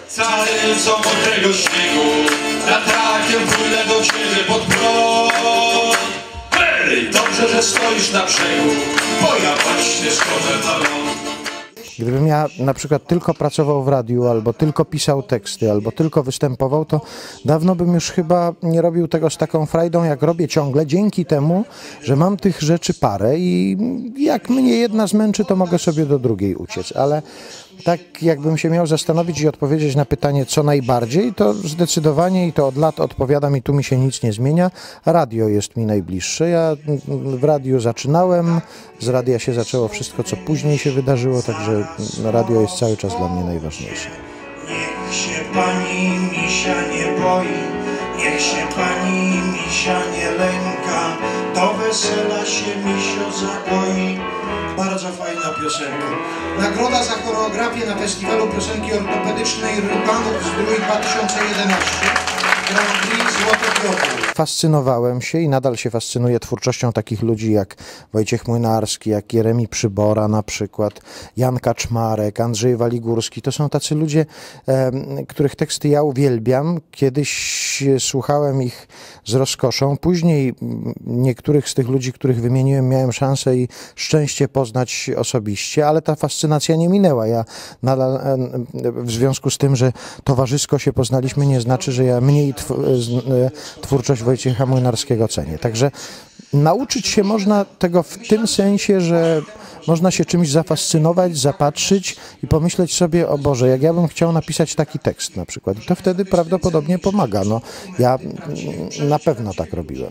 Cały co mokrego śniegu, wiatrakiem płynę do ciebie pod prąd. Hej, dobrze, że stoisz na brzegu, bo ja właśnie schodzę na ląd. Gdybym ja na przykład tylko pracował w radiu, albo tylko pisał teksty, albo tylko występował, to dawno bym już chyba nie robił tego z taką frajdą, jak robię ciągle, dzięki temu, że mam tych rzeczy parę i jak mnie jedna zmęczy, to mogę sobie do drugiej uciec. Ale tak jakbym się miał zastanowić i odpowiedzieć na pytanie, co najbardziej, to zdecydowanie, i to od lat odpowiadam i tu mi się nic nie zmienia, radio jest mi najbliższe. Ja w radiu zaczynałem, z radia się zaczęło wszystko, co później się wydarzyło, także radio jest cały czas dla mnie najważniejsze. Niech się pani misia nie boi, niech się pani misia nie lęka, do wesela się misio zaboi. Bardzo fajna piosenka. Nagroda za choreografię na Festiwalu Piosenki Ortopedycznej Rybanów Zdrój 2011. Grand Prix Złoty Piotr. Fascynowałem się i nadal się fascynuję twórczością takich ludzi jak Wojciech Młynarski, jak Jeremi Przybora na przykład, Jan Kaczmarek, Andrzej Waligórski. To są tacy ludzie, których teksty ja uwielbiam. Kiedyś słuchałem ich z rozkoszą. Później niektórych z tych ludzi, których wymieniłem, miałem szansę i szczęście poznać osobiście, ale ta fascynacja nie minęła. Ja nadal, w związku z tym, że towarzysko się poznaliśmy, nie znaczy, że ja mniej twórczość Wojciecha Młynarskiego cenię. Także nauczyć się można tego w tym sensie, że można się czymś zafascynować, zapatrzyć i pomyśleć sobie, o Boże, jak ja bym chciał napisać taki tekst na przykład. I to wtedy prawdopodobnie pomaga. No, ja na pewno tak robiłem.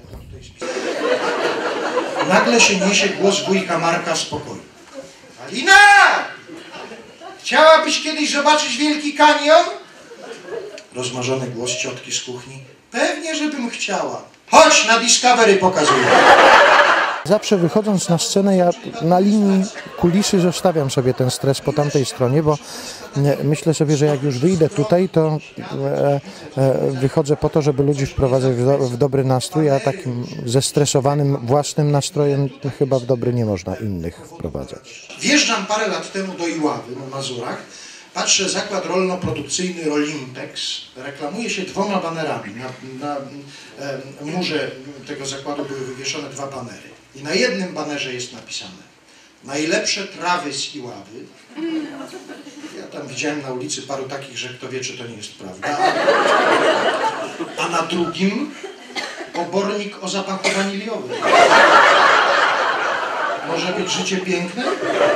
Nagle się niesie głos wujka Marka z pokoju. Alina! Chciałabyś kiedyś zobaczyć Wielki Kanion? Rozmarzony głos ciotki z kuchni. Pewnie, żebym chciała. Chodź, na Discovery pokazuję. Zawsze wychodząc na scenę, ja na linii kulisy zostawiam sobie ten stres po tamtej stronie, bo myślę sobie, że jak już wyjdę tutaj, to wychodzę po to, żeby ludzi wprowadzać w dobry nastrój, a takim zestresowanym własnym nastrojem chyba w dobry nie można innych wprowadzać. Wjeżdżam parę lat temu do Iławy na Mazurach. Patrzę, zakład rolno-produkcyjny Rolimpex reklamuje się 2 banerami. Na murze tego zakładu były wywieszone 2 banery. I na jednym banerze jest napisane: najlepsze trawy z Iławy. Ja tam widziałem na ulicy paru takich, że kto wie, czy to nie jest prawda. A na drugim obornik o zapachu waniliowym. Może być życie piękne?